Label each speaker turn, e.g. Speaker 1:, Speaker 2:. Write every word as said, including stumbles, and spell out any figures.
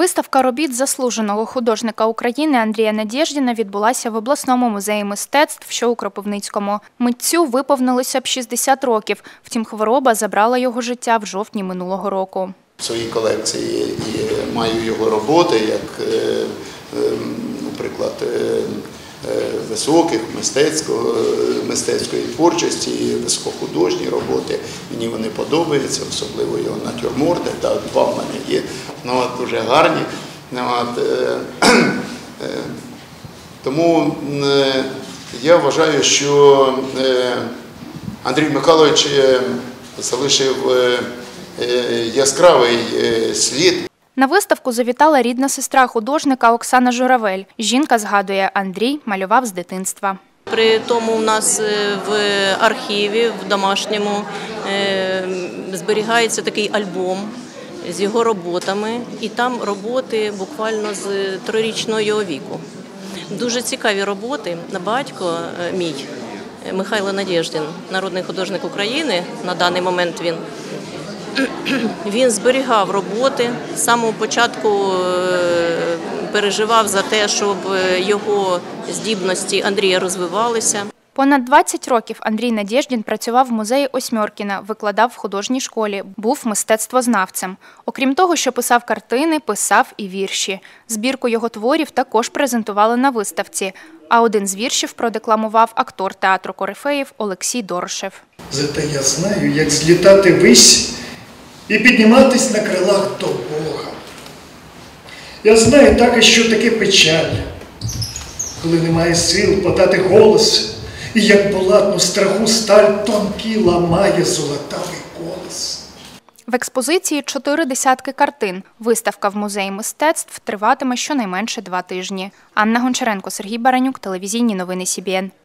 Speaker 1: Виставка робіт заслуженого художника України Андрія Надєждіна відбулася в обласному музеї мистецтв, що у Кропивницькому. Митцю виповнилося б шістдесят років, втім хвороба забрала його життя в жовтні минулого року.
Speaker 2: В своїй колекції і маю його роботи, як, наприклад, високих, мистецької творчості, високохудожні роботи. Мені вони подобаються, особливо його натюрморти, та два в мене є, ну, от, дуже гарні. Ну, от, е, е, тому е, я вважаю, що е, Андрій Михайлович залишив е, е, яскравий е, слід.
Speaker 1: На виставку завітала рідна сестра художника Оксана Журавель. Жінка згадує, Андрій малював з дитинства.
Speaker 3: При тому у нас в архіві, в домашньому, зберігається такий альбом з його роботами. І там роботи буквально з трирічного його віку. Дуже цікаві роботи. Батько мій, Михайло Надєждін, народний художник України, на даний момент він, Він зберігав роботи, з самого початку переживав за те, щоб його здібності Андрія розвивалися.
Speaker 1: Понад двадцять років Андрій Надєждін працював в музеї Осьмьоркіна, викладав в художній школі, був мистецтвознавцем. Окрім того, що писав картини, писав і вірші. Збірку його творів також презентували на виставці, а один з віршів продекламував актор театру корифеїв Олексій Дорошев.
Speaker 4: Зате я знаю, як злітати вись і підніматись на крилах до Бога. Я знаю також, що таке печаль, коли немає сил подати голос, і як булатну страху сталь тонкий ламає золотавий колос.
Speaker 1: В експозиції чотири десятки картин. Виставка в музеї мистецтв триватиме щонайменше два тижні. Анна Гончаренко, Сергій Баранюк, телевізійні новини Сі Бі Ен.